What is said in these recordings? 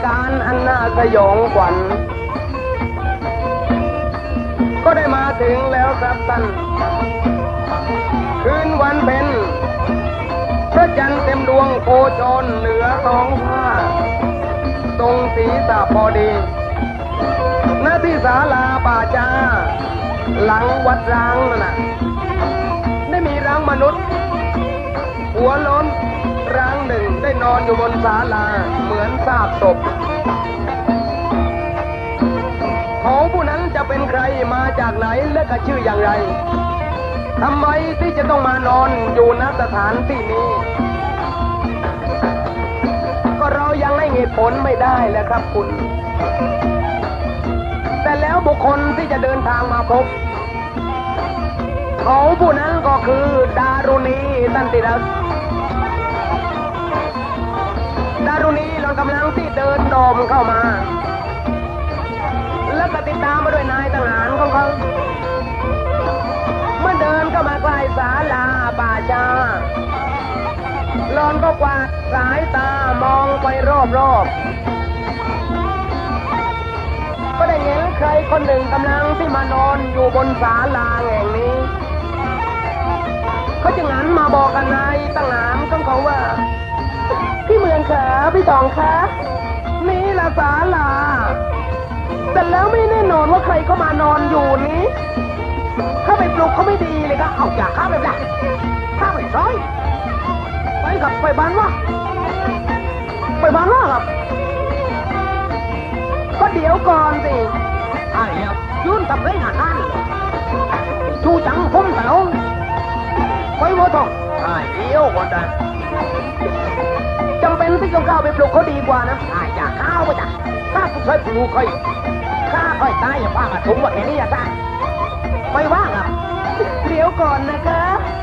การณ์อันน่าสยองขวัญก็ได้มาถึงแล้วครับท่านคืนวันเพ็ญพระจันทร์เต็มดวงโคจรเหนือท้องฟ้าตรงศีรษะพอดีหน้าที่ศาลาป่าจ้าหลังวัดร้างนั่นน่ะได้มีร่างมนุษย์หัวโล้นร่างหนึ่งได้นอนอยู่บนศาลาเหมือนซากศพเขาผู้นั้นจะเป็นใครมาจากไหนและก็ชื่ออย่างไรทำไมที่จะต้องมานอนอยู่ณสถานที่นี้ก็เรายังให้เหตุผลไม่ได้แหละครับคุณแต่แล้วบุคคลที่จะเดินทางมาพบเขาผู้นั้นก็คือดารุณีตันติรัสดารุณีเรากำลังที่เดินดอมเข้ามาแล้วก็ติดตามมาด้วยนายทหารของเขาเมื่อเดินเข้ามาใกล้ศาลาป่าจ้าหลอนก็กวาดสายตามองไปรอบๆก็ได้เห็นใครคนหนึ่งกำลังที่มานอนอยู่บนศาลาแห่งนี้เขาจึงหันมาบอกกันนายทหารของเขาว่าพี่เมืองขาพี่ตองคะนี่ละศาลาแต่แล้วไม่แน่นอนว่าใครก็มานอนอยู่นี้ถ้าไปปลุกเขาไม่ดีเลยก็เอาอย่าข้าไปละข้าไปร้อยไปกับไปบ้านว่าครับก็เดี๋ยวก่อนสิไอ้เนี่ยยุ่นทำไรหาท่านชูจังพุ่มแถวไปวัวทองไอ้เดี๋ยวก่อนจ้ะจำเป็นที่จะเข้าไปปลุกเขาดีกว่านะไอ้อย่าเข้าไปจ้ะถ้าคุณใช้ปลุกข้าค่อยตายอย่าว่ามาถุงว่าแค่นี้อย่าตายไม่ว่างอ่ะเดี๋ยวก่อนนะคะ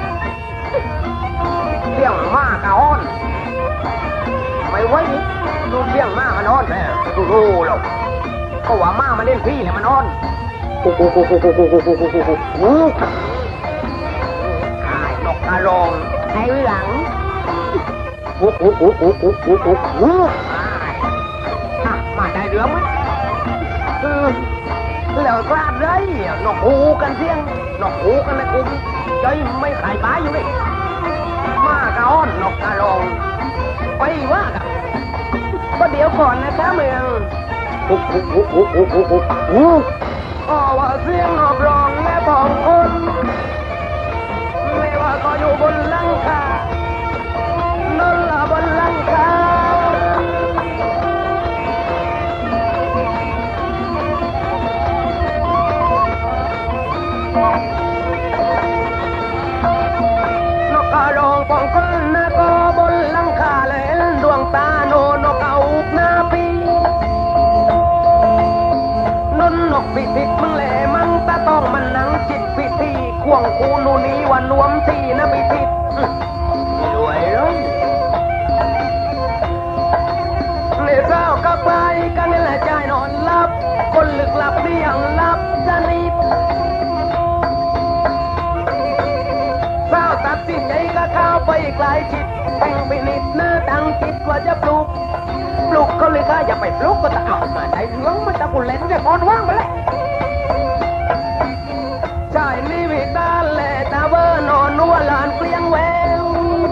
เลี้ยงม้ากะอ้อนไม่ไว้นี่ดูเลี้ยงม้ามันอ้อนแม่ดูหรอกก็ว่าม้ามันเล่นพี่เนี่ยมันอ้อนไอ้นกกระรองไอ้หลังมาได้เรื่องไหมแล้วกล้าได้นกหูกันเสียงนกหูกันนะคุณใจไม่ขายบ้าอยู่นี่มากระอ้อนนกกระรองไปว่ากันก็เดี๋ยวก่อนนะคะเมืองว่าเสียงนกร้องและผ่องคนไม่ว่าก็อยู่บนหลังคานอนหลับบนหลังคานกกระรองผ่องคนนะก็บนหลังคาเลยดวงตาโนนกเอาหน้าปีนกพิธิมึงแหล่มังตาต้องมันนังจิตพิธีควงคูนูนี้วันรวมที่นะพิธิรวยเลยในเช้าก็ไปกันนี่แหละใจนอนหลับคนลึกหลับที่ยังหลับสนิทเช้าตัดสินใจก็เข้าไปไกลจิตแข่งไปนิดหน้าตั้งจิตว่าจะปลุกเขาเลยค่ะอย่าไปปลุกก็จะเอามาได้เรื่องมันจะกุเล่นแต่ก่อนว่างไปเลยชายนี่วิตาแหล่ตาเบอร์นอนนัวหลานเกลียงแวว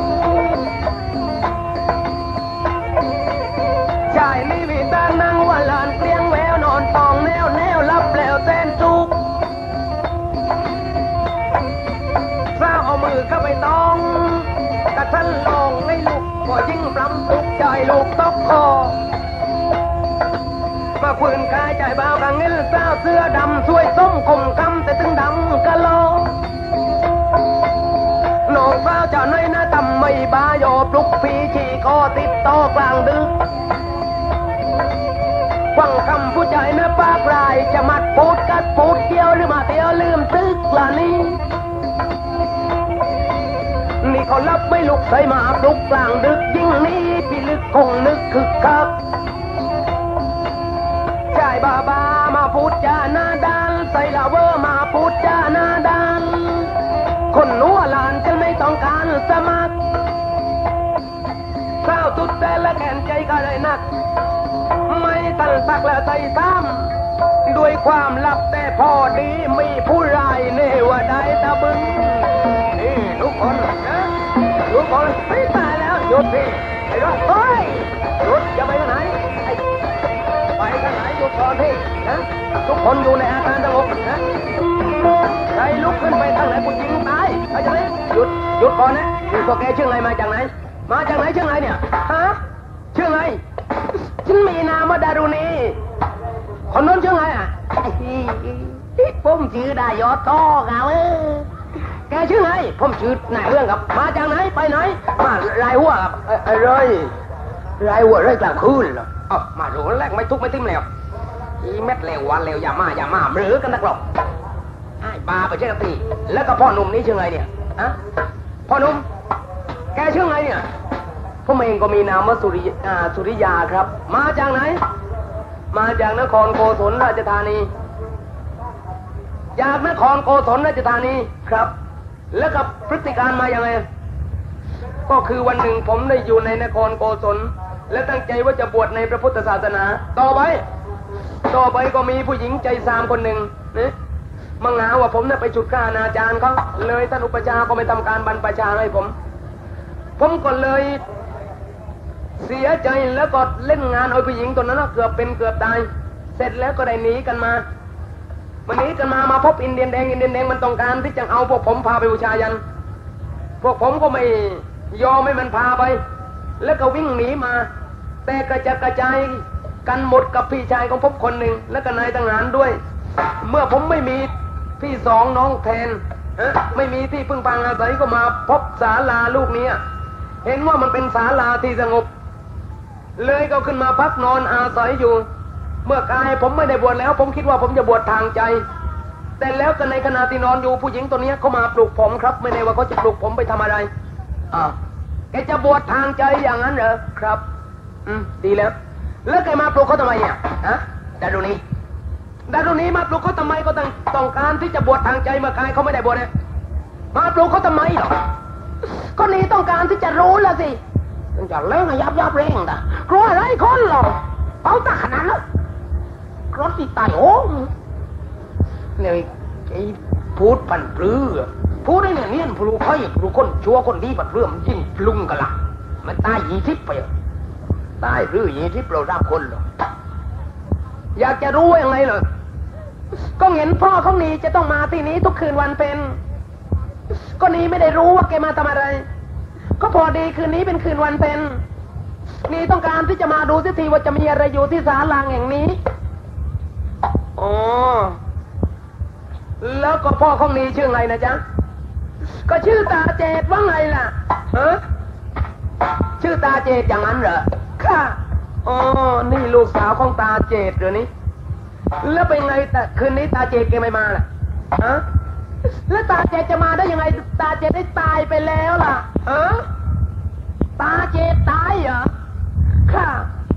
ชายนี่วิตานั่งว่าหลานเกลียงแววนอนตองแนวรับแล้วแสนสุขสาวเอามือเข้าไปตองกระทันลองให้ลูกก็ยิ่งปล้ำทุกใจลูกตกคอมาฝืนกายใจเบากังเงินสาวเสื้อดำช่วยส้มคมคำแต่ถึงดำกะโลนอกสาวเจ้าน้อยนะทำไม่บาโยปลุกผีฉี่คอติดต่อกลางดึกฟังคำผู้ใจนะปากลายจะมัดปูดกัดปูดเกี่ยวหรือมาเที่ยวลืมตึกละนี้นี่เขารับไม่ลุกใส่มาปลุกกลางดึกยิ่งนี้พี่ลึกคงนึกคึกคักชายบามาพูดจาหน้าด้านใส่ลาเวอร์มาพูดจาหน้าด้านคนนัวหลานจะไม่ต้องการสมัครข้าวตุดแต่ละแขนใจก็เลยนักมความลับแต่พอดีมีผู้ร้ายเนวดายตะบึงนี่ทุกคนนะทุกคนไม่ตายแล้วหยุดสิไอ้รถเฮ้ยหยุดจะไปไหนไปทางไหนหยุดก่อนที่นะทุกคนอยู่ในอาการสงบนะใครลุกขึ้นไปทางไหนกูยิงตายเข้าใจไหมหยุดก่อนนะนี่พวกแกชื่ออะไรมาจากไหนชื่ออะไรเนี่ยฮะชื่ออะไรฉันมีนามว่าดารุณีคนนั้นชื่ออะไรอ่ะผมชื่อดายอดท่อเขาแกชื่อไงผมชื่อนายเรื่องครับมาจากไหนไปไหนมาลายหัวครับอะไรลายหัวอะไรกลางคืนเหรอมาดูแรกไม่ทุกไม่ติ้มแล้วอีเม็ดเลววันเลวอย่ามาหรือกันนักหรอกไอ้บาไปเช่นตีแล้วก็พ่อหนุ่มนี่ชื่อไงเนี่ยอะพ่อหนุ่มแกชื่อไงเนี่ยผมเองก็มีนามว่าสุริยาครับมาจากไหนมาจากนครโกศลราชธานีจากนครโกศลราชธานีครับแล้วกับพฤติการมาอย่างไรก็คือวันหนึ่งผมได้อยู่ในนครโกศลและตั้งใจว่าจะบวชในพระพุทธศาสนาต่อไปก็มีผู้หญิงใจซามคนหนึ่งนะมังหาว่าผมเนี่ยไปฉุดฆ่าอนาจารเขาเลยท่านอุปชาก็ไม่ทำการบรรพชาให้ผมก็เลยเสียใจแล้วก็เล่นงานเอาผู้หญิงตัวนั้นเกือบเป็นเกือบตายเสร็จแล้วก็ได้หนีกันมาพบอินเดียนแดงมันต้องการที่จะเอาพวกผมพาไปบูชายันพวกผมก็ไม่ยอมให้มันพาไปแล้วก็วิ่งหนีมาแต่กระจายกันหมดกับพี่ชายของผมคนหนึ่งแล้วก็นายทหารด้วยเมื่อผมไม่มีพี่สองน้องแทนไม่มีที่พึ่งพาอาศัยก็มาพบศาลาลูกนี้เห็นว่ามันเป็นศาลาที่สงบเลยก็ขึ้นมาพักนอนอาศัยอยู่เมื่อกายผมไม่ได้บวชแล้วผมคิดว่าผมจะบวชทางใจแต่แล้วก็ในขณะที่นอนอยู่ผู้หญิงตัวนี้เขามาปลุกผมครับไม่ได้ว่าเขาจะปลุกผมไปทำอะไรแกจะบวชทางใจอย่างนั้นเหรอครับดีแล้วแกมาปลุกเขาทำไมเนี่ยดารุณีมาปลุกเขาทำไมก็ต้องการที่จะบวชทางใจเมื่อกายเขาไม่ได้บวชเนี่ยมาปลุกเขาทำไมหรอก็นี่ต้องการที่จะรู้แล้วสิจะเล่นยับเร่งด่ะกลัวอะไรคนหรอเอาตาขนาดนั้นรถติดตายโอ้เนี่ยไอ้พูดปันปลื้อพูดได้เนี่ยพลูค่อยพลูคนชัวคนดีปันปลื้อมันยิ่งปลุงกันละมันตาย20ไปตายปลื้อ20เรารับคนหรออยากจะรู้ยังไงเหรอก็เห็นพ่อเขาหนีจะต้องมาที่นี้ทุกคืนวันเป็นก็นี้ไม่ได้รู้ว่าแกมาทำอะไรก็พอดีคืนนี้เป็นคืนวันเป็นนี่ต้องการที่จะมาดูสิทีว่าจะมีอะไรอยู่ที่ศาลาแห่งนี้อ๋อแล้วก็พ่อของนี้ชื่อไงนะจ๊ะก็ชื่อตาเจดว่าไงล่ะชื่อตาเจดอย่างนั้นเหรอค่ะอ๋อนี่ลูกสาวของตาเจดเหรอนี่แล้วเป็นไงแต่คืนนี้ตาเจดแกไม่มาล่ะแล้วตาเจดจะมาได้ยังไงตาเจดได้ตายไปแล้วล่ะตาเจดตายเหรอค่ะ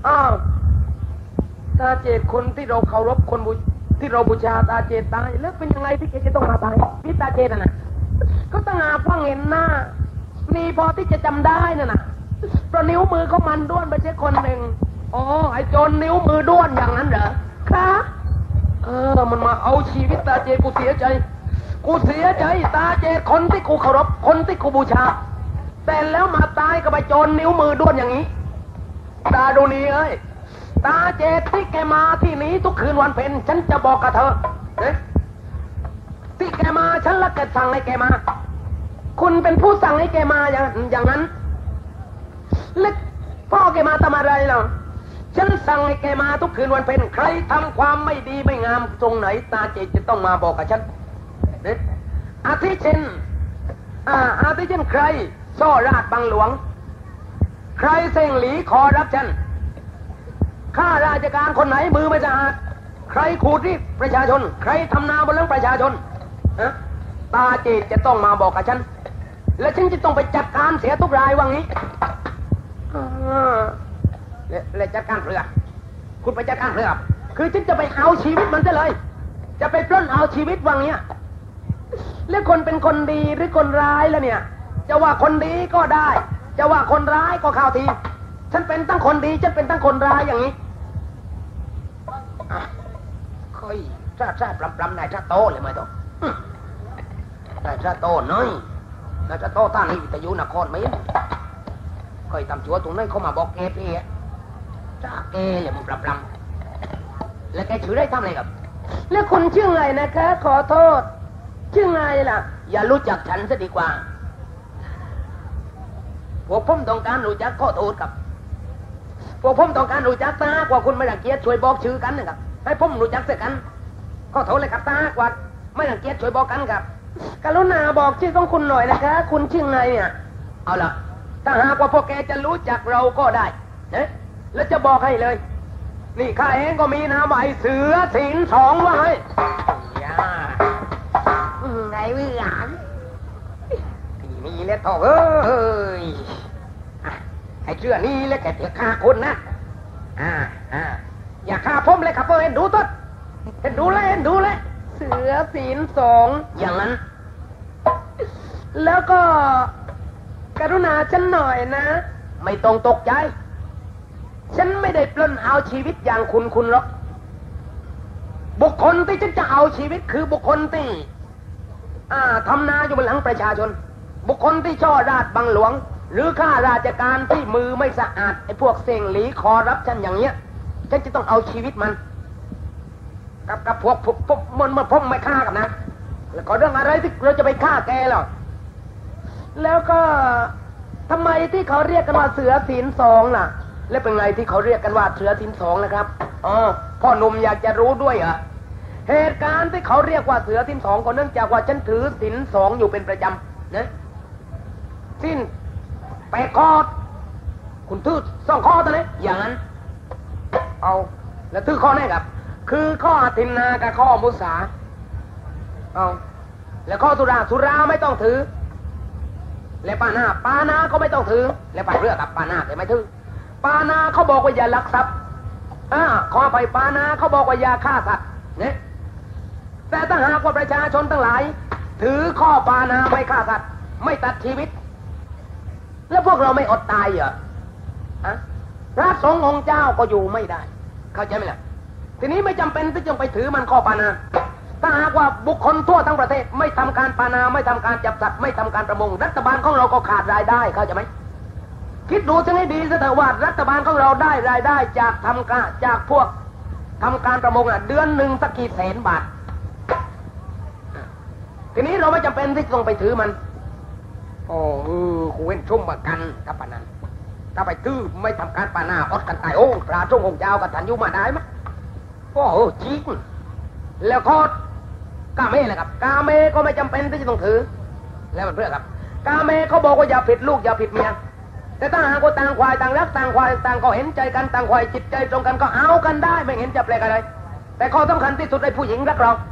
ตาเจดคนที่เราเคารพคนที่เราบูชาตาเจดตายแล้วเป็นยังไงที่แกจะต้องมาตายนี่ตาเจดน่ะก็ต้องหาฟังเห็นหน้านี่พอที่จะจำได้น่ะเพราะนิ้วมือเขามันด้วนไปใช่คนหนึ่งไอ้โจรนิ้วมือด้วนอย่างนั้นเหรอค่ะมันมาเอาชีวิตตาเจดกูเสียใจตาเจดคนที่กูเคารพคนที่กูบูชาแต่แล้วมาตายกับไอ้โจรนิ้วมือด้วนอย่างนี้ตาดูนี่เอ้ยตาเจดที่แกมาที่นี้ทุกคืนวันเพ็ญฉันจะบอกกับเธอที่แกมาฉันละแกสั่งให้แกมาคุณเป็นผู้สั่งให้แกมาอย่างนั้นแล้วพ่อแกมาทำอะไรล่ะฉันสั่งให้แกมาทุกคืนวันเพ็ญใครทำความไม่ดีไม่งามตรงไหนตาเจดจะต้องมาบอกกับฉันอาทิเช่นใครช่อราชบังหลวงใครเส่งหลีคอรับฉันข้าราชการคนไหนมือไม่สะอาดใครขูดรีดประชาชนใครทำนาบนเรื่องประชาชนตาเจดจะต้องมาบอกกับฉันและฉันจะต้องไปจัดการเสียทุกรายว่างี้และจัดการเพื่อคุณไปจัดการเพื่อคือฉันจะไปเอาชีวิตมันซะเลยจะไปปล้นเอาชีวิตว่างี้แล้วคนเป็นคนดีหรือคนร้ายแล้วเนี่ยจะว่าคนดีก็ได้จะว่าคนร้ายก็เข้าทีฉันเป็นทั้งคนดีฉันเป็นทั้งคนร้ายอย่างนี้ค่อยชาปลำนายชาโตเลยไหมต้องนายชาโตน้อยนายชาโตท่านนี้วิทยุนครไหมเคยทำชัวตรงนั้นเขามาบอกแกพี่จ้าแกเลยมันปลำแล้วแกชื่อได้ทำอะไรกับแล้วคุณชื่อไงนะคะขอโทษชื่อไงล่ะอย่ารู้จักฉันซะดีกว่าพวกผมต้องการรู้จักขอโทษกับพวกผมต้องการรู้จักตากว่าคุณไม่รังเกียจช่วยบอกชื่อกันนะครับให้ผมรู้จักเสียกันขอโทษเลยครับตากว่าไม่รังเกียจช่วยบอกกันครับกรุณาบอกชื่อของคุณหน่อยนะคะคุณชื่อไงเนี่ยเอาล่ะถ้าหากว่าพวกแกจะรู้จักเราก็ได้นะแล้วจะบอกให้เลยนี่ข้าเองก็มีนามว่าไอ้เสือสินสองไว้ไงวิหลานที่นี่แหละท่อเอ้ยไอ้เสือนี่แหละแกเถียฆ่าคนนะอย่าฆ่าผมเลยครับเห็นดูต้นเห็นดูเลยเสือสินสองอย่างนั้นแล้วก็กรุณาฉันหน่อยนะไม่ต้องตกใจฉันไม่ได้ปล้นเอาชีวิตอย่างคุณหรอกบุคคลที่ฉันจะเอาชีวิตคือบุคคลที่ทำนาอยู่บนหลังประชาชนบุคคลที่ช่อราชบังหลวงหรือข้าราชการที่มือไม่สะอาดไอ้พวกเสี่ยงหลีคอรับฉันอย่างเงี้ยฉันจะต้องเอาชีวิตมันกับพวกมันพ่มไม่ฆ่ากับนะแล้วก็เรื่องอะไรที่เราจะไปฆ่าแกหรอแล้วก็ทำไมที่เขาเรียกกันว่าเสือสินสองล่ะแล้วเป็นไงที่เขาเรียกกันว่าเสือสินสองนะครับพ่อหนุ่มอยากจะรู้ด้วยเหรอเหตุการณ์ที่เขาเรียกว่าเสือสินสองก็เนื่องจากว่าฉันถือสินสองอยู่เป็นประจำนะสิ้นแปดข้อคุณถือสองข้อตัวนี้อย่างนั้นเอาแล้วถือข้อไหนครับคือข้ออธินนากับข้อมุสาเอาแล้วข้อสุราไม่ต้องถือและปานาก็ไม่ต้องถือและปาเรือกับปานาแต่ไม่ถือปานาเขาบอกว่าอย่าลักทรัพย์ขอไปปานาเขาบอกว่าอย่าฆ่าสัตว์เนี่ยแต่ถ้าหากว่าประชาชนทั้งหลายถือข้อปานาไม่ฆ่าสัตว์ไม่ตัดชีวิตแล้วพวกเราไม่อดตายเหรอพระสงฆ์องค์เจ้าก็อยู่ไม่ได้เข้าใจไหมล่ะทีนี้ไม่จำเป็นที่จะไปถือมันข้อปานาถ้าหากว่าบุคคลทั่วทั้งประเทศไม่ทำการปานาไม่ทำการจับสัตว์ไม่ทำการประมงรัฐบาลของเราก็ขาดรายได้เข้าใจไหมคิดดูซะให้ดีซะเถอะว่ารัฐบาลของเราได้รายได้จากจากพวกทำการประมงเดือนหนึ่งสักกี่แสนบาททีนี้เราไม่จำเป็นที่ต้องไปถือมันกูเว้นชุ่มประกันกับปานันถ้าไปถือไม่ทำการปานาอดกันตายพระสงฆ์องค์เจ้ากับทันยุมาได้ไหมจริงแล้วข้อกาเมเลยครับกาเมก็ไม่จำเป็นที่จะต้องถือแล้วมันเพื่อครับกาเมเขาบอกว่าอย่าผิดลูกอย่าผิดเมียแต่ถ้าหากว่าต่างควายต่างรักต่างควายต่างก็เห็นใจกันต่างควายจิตใจตรงกันก็เอากันได้ไม่เห็นจะแปลกอะไรแต่ข้อสำคัญที่สุดไอ้ผู้หญิงรักเรา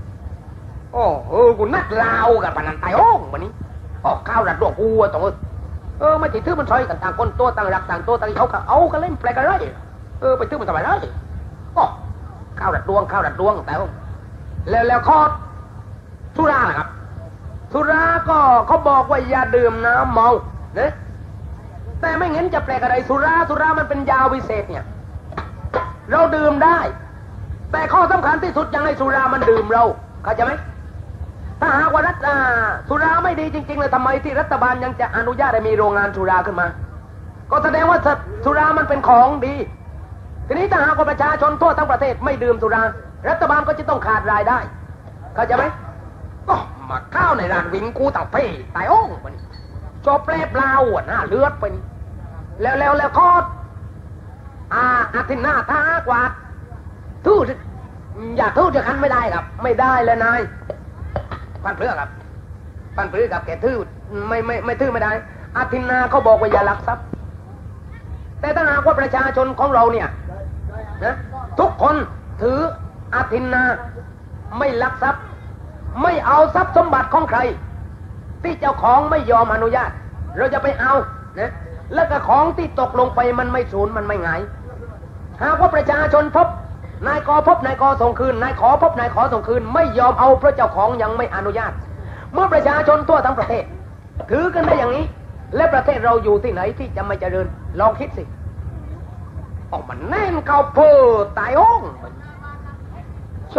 กูนักลาวกับปนันตายวันนี้ออกข้าวรัดดวงกูต้องไม่ติดถือมันซอยกันต่างคนตัวต่างรักต่างตัวต่างเอากันเล่นแปลกอะไรไปถือมันทำไมได้ข้าวรัดดวงแต่แล้วข้อสุราครับสุราก็เขาบอกว่าอย่าดื่มน้ำเมาเนี่ยแต่ไม่เห็นจะแปลกอะไรสุรามันเป็นยาวิเศษเนี่ยเราดื่มได้แต่ข้อสำคัญที่สุดยังให้สุรามันดื่มเราเข้าใจไหมถ้าหากว่าสุราไม่ดีจริงๆเลยทำไมที่รัฐบาลยังจะอนุญาตให้มีโรงงานสุราขึ้นมาก็แสดงว่าสุรามันเป็นของดีทีนี้ถ้าหากว่าประชาชนทั่วทั้งประเทศไม่ดื่มสุรารัฐบาลก็จะต้องขาดรายได้เข้าใจไหมก็มาข้าวในร้านวิงกูต่างเพ่ตายมันชอบแปรเปล่าหน้าเลือดเป็นแล้วข้ออาทิตย์หน้าถ้ากว่าทู่อย่าทู่จะคันไม่ได้ครับไม่ได้เลยนายปันเพื่อครับปันเพื่อกับแกทู่ไม่ทู่ไม่ได้อาทิตย์หน้าเขาบอกว่าอย่าลักทรัพย์แต่ถ้าหากว่าประชาชนของเราเนี่ยนะทุกคนถืออาทิตย์หน้าไม่ลักทรัพย์ไม่เอาทรัพย์สมบัติของใครที่เจ้าของไม่ยอมอนุญาตเราจะไปเอานะแล้วก็ของที่ตกลงไปมันไม่สูญมันไม่หงายหากว่าประชาชนพบนายกพบนายกส่งคืนนายขอพบนายขอส่งคืนไม่ยอมเอาเพราะเจ้าของยังไม่อนุญาตเมื่อประชาชนทั่วทั้งประเทศถือกันได้อย่างนี้และประเทศเราอยู่ที่ไหนที่จะไม่เจริญลองคิดสิมันแน่นเข้าเพ้อตายมันช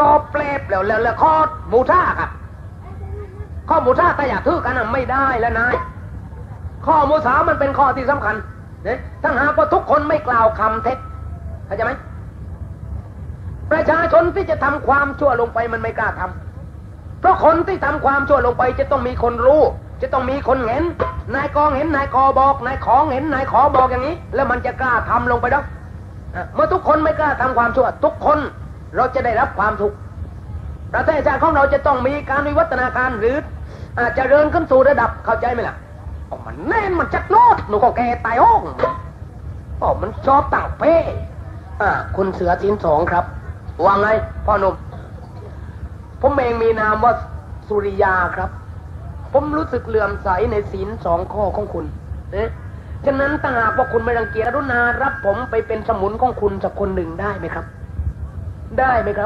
อบเปลบแล้วข้อบูชาครับข้อบูชาแต่อย่าทื่อกันไม่ได้แล้วนายข้อบูชามันเป็นข้อที่สำคัญเนี่ยถ้าหากว่าทุกคนไม่กล่าวคำเท็จเข้าใจไหมประชาชนที่จะทำความชั่วลงไปมันไม่กล้าทำเพราะคนที่ทำความชั่วลงไปจะต้องมีคนรู้จะต้องมีคนเห็นนายกองเห็นนายกอบอกนายของเห็นนายขอบอกอย่างนี้แล้วมันจะกล้าทำลงไปได้เมื่อทุกคนไม่กล้าทำความชั่วทุกคนเราจะได้รับความทุกข์ประเทศชาติของเราจะต้องมีการวิวัฒนาการหรืออาจจะเดินขึ้นสู่ระดับเข้าใจไหมล่ะมันแน่นมันจักโนดหนูก็แกตายห้องมันชอบต่างเป้คุณเสือศีลสองครับว่าไงพ่อหนุ่มผมเองมีนามว่าสุริยาครับผมรู้สึกเลื่อมใสในศีลสองข้อของคุณฉะนั้นถ้าหากว่าคุณไม่รังเกียจกรุณารับผมไปเป็นสมุนของคุณสักคนหนึ่งได้ไหมครับได้ไหมครับ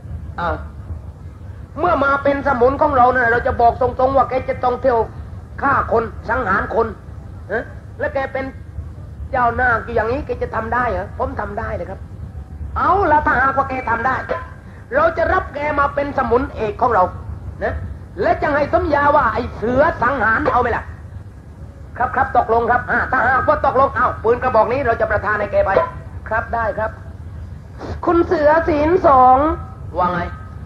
เมื่อมาเป็นสมุนของเราเนี่ยเราจะบอกตรงๆว่าแกจะต้องเที่ยวฆ่าคนสังหารคนแล้วแกเป็นเจ้าหน้าอย่างนี้แกจะทำได้เหรอผมทำได้เลยครับเอาละถ้าหากว่าแกทำได้เราจะรับแกมาเป็นสมุนเอกของเรานะและจะให้สัญญาว่าไอ้เสือสังหารเอาไหมล่ะครับตกลงครับถ้าหากว่าตกลงปืนกระบอกนี้เราจะประทานให้แกไปครับได้ครับคุณเสือศีลสองว่าไง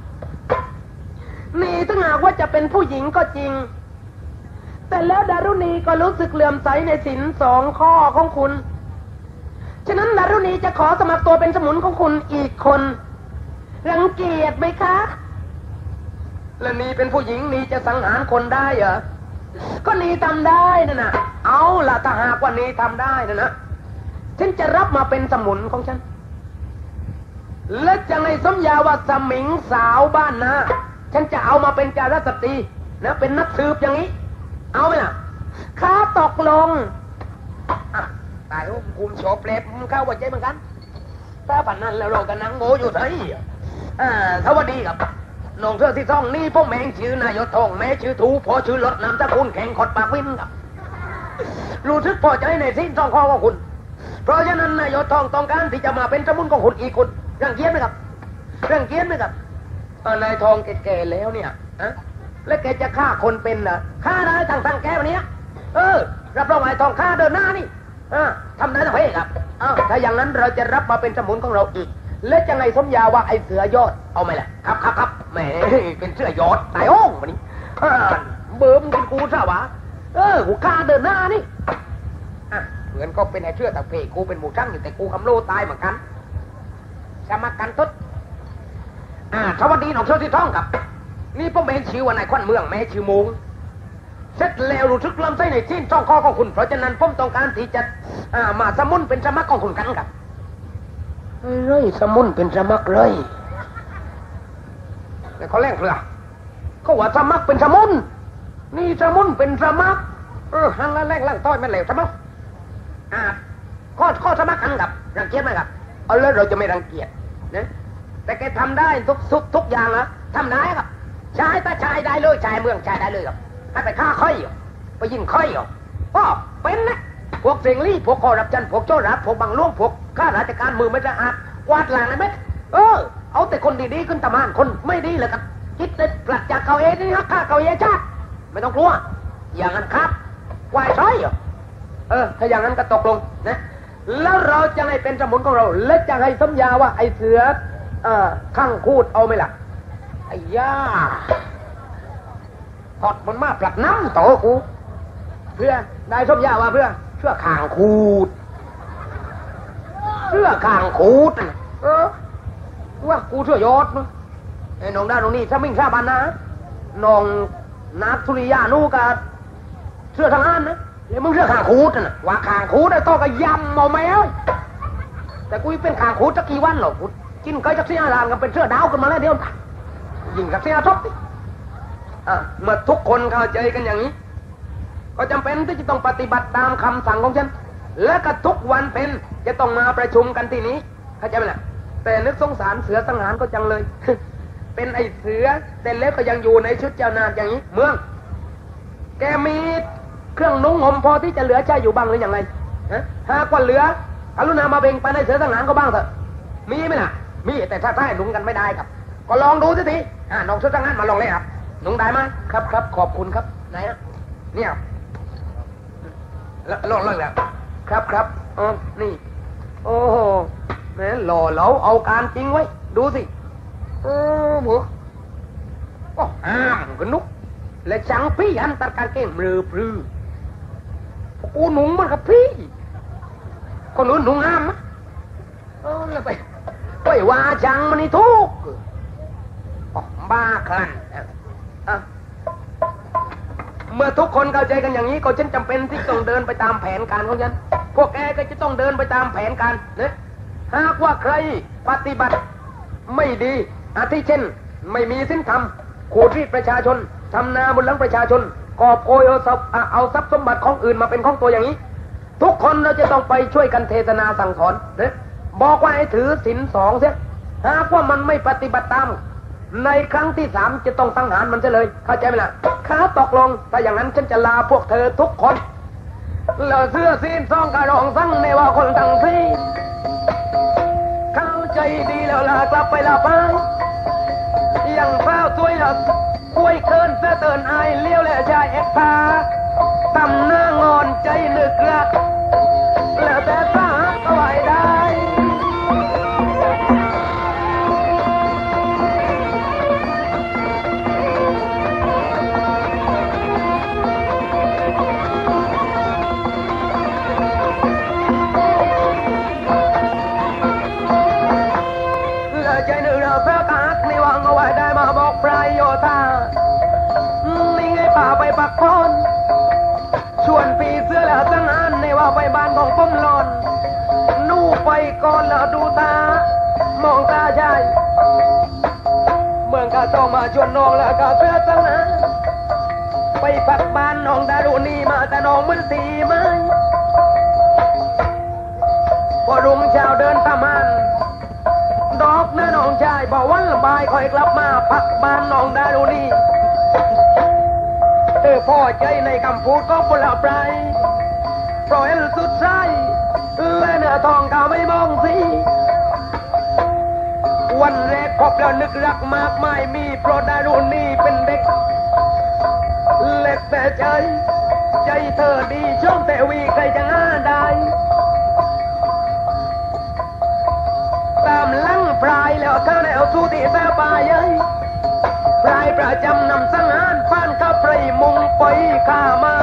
นี่ถ้าหากว่าจะเป็นผู้หญิงก็จริงแต่แล้วดารุณีก็รู้สึกเลื่อมใสในศีลสองข้อของคุณฉะนั้นดารุณีจะขอสมัครตัวเป็นสมุนของคุณอีกคนรังเกียจไหมคะแล้วนี่เป็นผู้หญิงนี่จะสังหารคนได้เหรอก็นี่ทำได้นะเอาล่ะถ้าหากว่านี่ทำได้นะฉันจะรับมาเป็นสมุนของฉันและจะในสัญญาว่าสมิงสาวบ้านนะฉันจะเอามาเป็นจารสตรีนะเป็นนักสืบอย่างนี้เอาไหมล่ะข้าตกลงตายคุมโฉบเปลบเข้าหัวใจเหมือนกันถ้าปันนั้นแล้วเรากันนั่งโง่อยู่ไหนสวัสดีครับน้องเธอที่ซ่องนี่พ่อแม่ชื่อนายทองแม่ชื่อถูพอชื่อรถนำตะคุณแข่งขดปากวินครับรู้สึกพอใจในสิ่งซ่องข้อของคุณเพราะฉะนั้นนายทองต้องการที่จะมาเป็นสมุนของคุณอีกคนรังเกียจไหมครับรังเกียจไหมครับนายทองแก่ๆแล้วเนี่ยแล้วแกจะฆ่าคนเป็นเหรอฆ่าได้ทั้งแกวันนี้รับรองนายทองฆ่าเดินหน้านี่ทำได้ทั้งเพศครับถ้าอย่างนั้นเราจะรับมาเป็นสมุนของเราอีกและจะไงสมยาว่าไอ้เสือยอดเอาไหมล่ะครับแหมเป็นเสือยอดตายโอ้งวันนี้เบิ่มกินกูซะวะกูฆ่าเดินหน้านี่เหมือนก็เป็นไอ้เชื่อตะเพกูเป็นหมูช่างอยู่แต่กูคำโลตายเหมือนกันสมัครกันทุดสวัสดีน้องเชื่อที่ท้องครับนี่พ่อแม่ชื่อว่านายขวัญเมืองแม่ชื่อมงเสร็จแล้วรู้สึกล้ำไส้ในที่ช่องคอของคุณเพราะฉะนั้นผมต้องการที่จะมาสมุนเป็นสมัครของคุณกันครับเฮ้ยสมุนเป็นสมัครเลยแต่เขาแรงเปล่าเขาว่าสมัครเป็นสมุนนี่สมุนเป็นสมัครหันละแรงล่างต้อยไม่เหลวสมัครข้อสมัครกันกับรังเกียจไหมครับเอาเลยเราจะไม่รังเกียจนะแต่แกทำได้ทุกอย่างนะทำได้ครับชายตาชายได้เลยชายเมืองชายได้เลยครับให้ไปฆ่าค่อยไปยิงค่อยก็เป็นนะพวกเสียงลี่พวกคอรับจันพวกโจรรัดพวกบังล่วงพวกข้าราชการมือไม่สะอาดกวาดล้างเลยไหมเอาแต่คนดีๆขึ้นตะมานคนไม่ดีเลยครับคิดเด็ดปลัดจากเขาเองนี่ฮะฆ่าเขาเองชาติไม่ต้องกลัวอย่างนั้นครับวายช้อยถ้าอย่างนั้นก็ตกลงนะแล้วเราจะให้เป็นสมุนของเราและจะให้สัญญาว่าไอ้เสือข้างคูดเอาไหมล่ะไอ้ย่าถอดมันมาปลัดน้ำต่อกูเพื่อได้สัญญาว่าเพื่อเชื่อข้างคูดเชื่อข้างคูดว่ากูเชื่อยอดมั้งไอ้น้องด้านตรงนี้ถ้ามิ่งชาบันนะน้องนักธุริยานูกะเชื่อทางอันนะแล้วมึงเชื่อข้างคูดนะว่าข้างคูดได้ต้องกระยำเอาไหมแต่กูเป็นข้างคูดสักกี่วันหรอกกูกินไก่จักรซีอารามกันเป็นเสื้อดาวกันมาแล้วเดียวยิงจักรซีอาทบเมื่อทุกคนเข้าใจกันอย่างนี้ก็จำเป็นที่จะต้องปฏิบัติตามคำสั่งของฉันและก็ทุกวันเป็นจะต้องมาประชุมกันที่นี้เข้าใจไหมล่ะแต่นึกสงสารเสือสังหารก็จังเลย เป็นไอ้เสือแต่เล็กก็ยังอยู่ในชุดเจ้านานอย่างนี้เมืองแกมีเครื่องนุ่งห่มพอที่จะเหลือใช้อยู่บ้างหรืออย่างไรหากว่าเหลือกรุณามาเบ่งไปในเสือสังหารก็บ้างเถอะมีไหมล่ะมีแต่ถ้าใต้ลุงกันไม่ได้ครับก็ลองดูสิทีน้องชุดทางนั้นมาลองเลยครับน้องได้ไหมครับครับขอบคุณครับไหนนะเนี่ยลองเลยครับครับนี่โอ้โหแม่หล่อเหลาเอาการจริงไว้ดูสิหมูก็กันนุกและจังพี่อันตัดการเก่งมือปลือกูหนุ่มมันกับพี่คนอื่นหนุ่มงามมั้ยแล้วไปว่าจังมันนี่ทุกบ้าคลั่นเมื่อทุกคนเข้าใจกันอย่างนี้ก็ฉันจำเป็นที่ต้องเดินไปตามแผนการของฉันพวกแกก็จะต้องเดินไปตามแผนการนะหากว่าใครปฏิบัติไม่ดีอาทิเช่นไม่มีศีลธรรมขูดรีดประชาชนทำนาบนหลังประชาชนกอบโกยเอาทรัพย์สมบัติของอื่นมาเป็นของตัวอย่างนี้ทุกคนเราจะต้องไปช่วยกันเทศนาสั่งสอนนะบอกว่าให้ถือศีล2เสียหากว่ามันไม่ปฏิบัติตามในครั้งที่3จะต้องสังหารมันเสียเลยเข้าใจไหมล่ะข้าตกลงถ้าอย่างนั้นฉันจะลาพวกเธอทุกคนแล้วเสื้อศีล2กระรองสั่งในว่าคนทั้งที่เข้าใจดีแล้วลากลับไปลาไปอย่างเฝ้าช่วยเราคุยเกินเสื้อเตือนอายเลี้ยวและชายเอกพาตำหน้างอนใจนึกรักแล้วแต่ตาก็ไหวได้แล้วใจนึกเราเสื้อกากในวังเอาไว้ได้มาบอกปลายโยธานี่ไงป่าไปปักพรชวนปีเสื้อแล้วตั้งอันในว่าไปบ้านของป้อมหลอนนู่ไปก่อนแล้วดูตามองตาชายเมืองกาต้องมาชวนน้องแล้วก็เสื้อตั้งอันไปปักบ้านน้องดารุณีมาแต่น้องมันตีไม้พอรุ่งเช้าเดินตามมันดอกนะน้องชายบอกวันละบายคอยกลับมาปักบ้านน้องดารุณีพ่อใจในคำพูดก็พลาปลายปล่อยสุดใจและเนื้อทองก็ไม่มองสิวันแรกพบแล้วนึกรักมากมายมีเพราะดารุณีเป็นเด็กเล็กแต่ใจเธอดีช่องแต่วีใครจะง่าได้ตามลังปลายแล้วเธอแนวสู้ที่แท้ปลายปลายประจำนำสังหารฟ้านข้าไพรมุงไปข้ามา